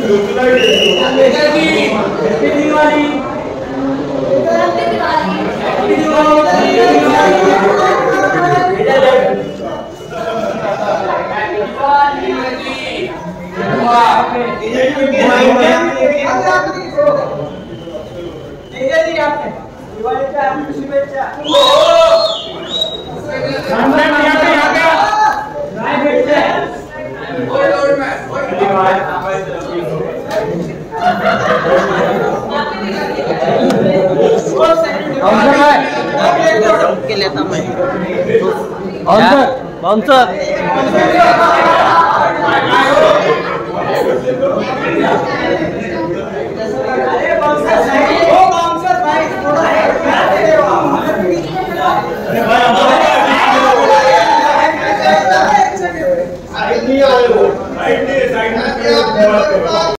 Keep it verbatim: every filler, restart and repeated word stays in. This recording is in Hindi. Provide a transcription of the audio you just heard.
के लेता मैं बाउंसर साइड नहीं आ रहे हो, साइड नहीं, साइड में